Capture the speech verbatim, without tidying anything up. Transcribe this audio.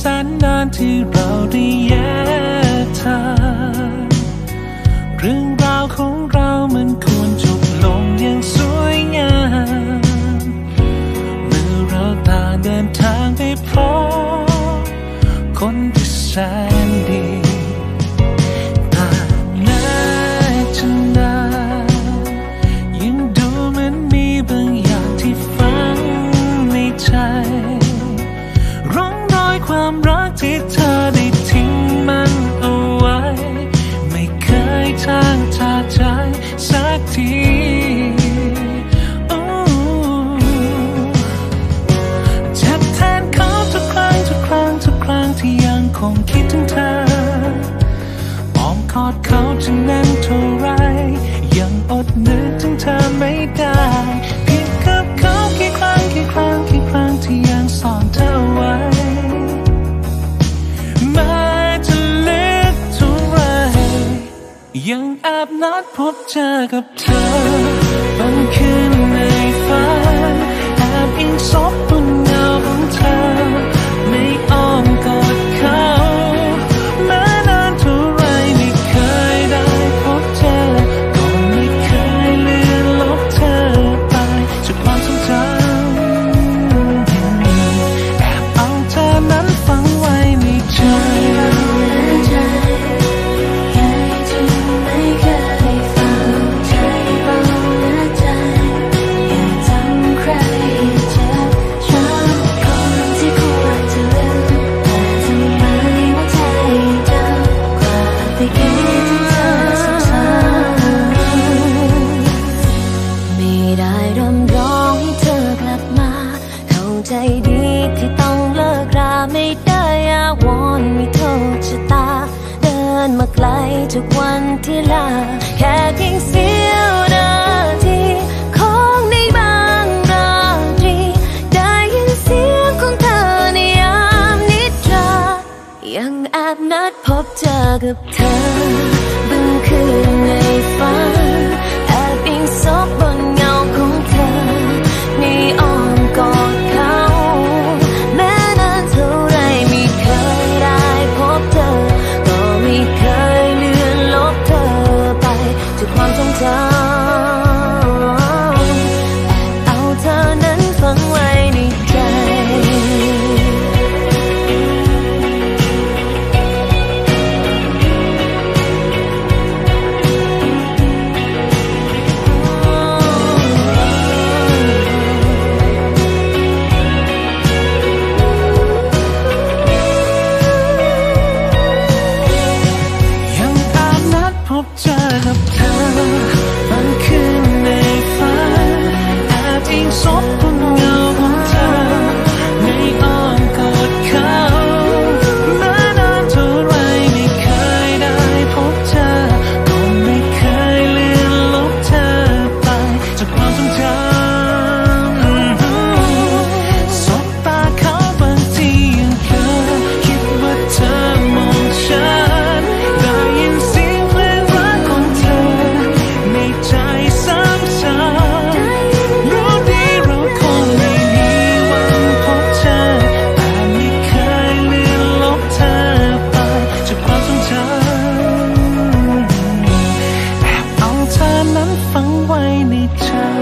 แสนนานที่เราได้แยกทางเรื่องราวของเรามันควรจบลงอย่างสวยงามเมื่อเราต่างเดินทางไปพร้อมคนที่แสนดีแต่แม้จะนานยังดูเหมือนมีบางอย่างที่ฝังในใจร่องรอยความรักที่เธอได้ทิ้งมันเอาไว้ไม่เคยจางจากใจสักทีเจ็บแทนเขาทุกครั้งทุกครั้งทุกครั้งที่ยังคงคิดถึงเธออ้อมกอดเขาจะแน่นเท่าไรยังอดนึกถึงเธอไม่ได้ผิดกับเขากี่ครั้งกี่ครั้งกี่ครั้งที่ยังซ่อนเธอไว้แม้จะเล็กเท่าไรยังแอบนัดพบเจอกับเธอบางคืนในฝันแอบอิงซบบนเงาของเธอไม่อ้อมกอดเขาแม้นานเท่าไรไม่เคยได้พบเจอก็ไม่เคยเลือนลบเธอไปจากความทรงจำแอบเอาเธอนั้นฝังไว้ในใจใจดีที่ต้องเลิกราไม่ได้อาวรณ์ไม่โทษชะตาเดินมาไกลจากวันที่ลาแค่เพียงเสี้ยวนาทีของในบางราตรีได้ยินเสียงของเธอในยามนิทรายังแอบนัดพบเจอกับเธอบางคืนในฝันแอบอิงซบบนเงาของเธอในอ้อมกอดความทรงจำแอบเอาเธอนั้นฝังไว้ในใจยังแอบนัดพบเจอกับเธอบางคืนในฝันแอบอิงซบบนเงาของเธอในอ้อมกอดเขาแม้นานเท่าไรไม่เคยได้พบเจอก็ไม่เคยเลือนลบเธอไปจากความทรงจำสบตาเขาบางทียังเคยคิดว่าเธอมองฉันได้ยินเสียงเพลงรักของเธอในใจซ้ำๆรู้ดีเราคงไม่มีวันพบเจอแต่ไม่เคยเลือนลบเธอไปจากความทรงจำแอบเอาเธอนั้นฝังไว้ในใจ